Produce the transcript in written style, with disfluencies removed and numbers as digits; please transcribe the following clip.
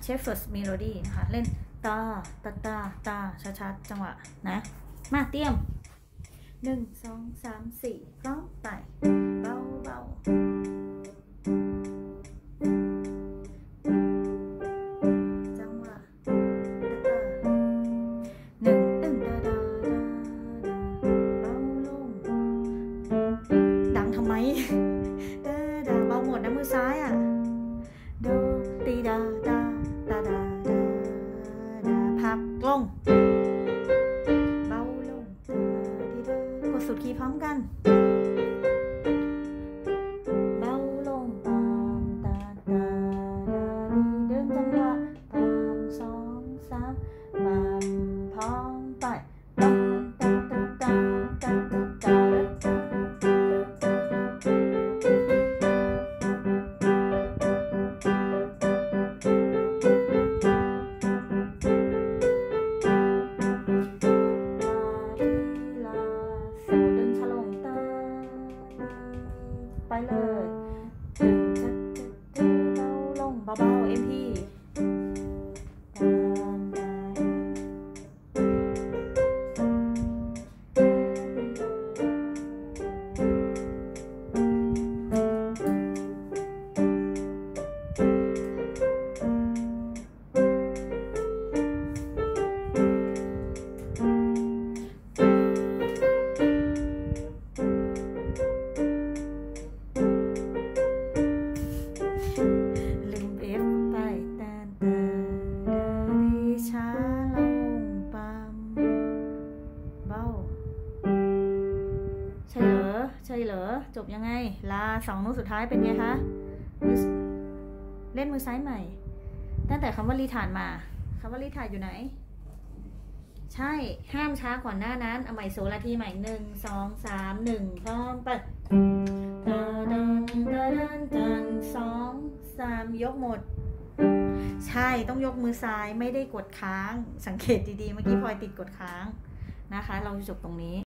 เชฟเฟิร์สเมโลดี้นะคะเล่นตาตาตาตาชัดๆจังหวะนะมาเตรียม1 2 3 4พร้อมไปเบาเบาจังหวะตาตา1 ตึ้งดาดาดาเบาลงดังทำไมดาดาเบาหมดนะมือซ้ายอ่ะโดตีดาดาดาดาดาดาพักลงเบาลงดีดากดสุดคีย์พร้อมกันเบาลงตามตาตาดาดีเดินจังหวะตาม2 3ตามพร้อมไปตามตาตาตาตาตาตาไปเลยเบาลงเบาๆ MP ลืม F ไปตาตาดาดีช้าลงปั๊มเบาใช่เหรอจบยังไงลา2 โน้ตสุดท้ายเป็นไงคะเล่นมือซ้ายใหม่ตั้งแต่คำว่ารีทาร์ดมาคำว่ารีทาร์ดอยู่ไหนใช่ห้ามช้ากว่าหน้านั้นเอาใหม่โซลาทีใหม่1 2 3 1พร้อมไปตาดันตาดันตัน2 3ยกหมดใช่ต้องยกมือซ้ายไม่ได้กดค้างสังเกตดีๆเมื่อกี้พลอยติดกดค้างนะคะเราจะจบตรงนี้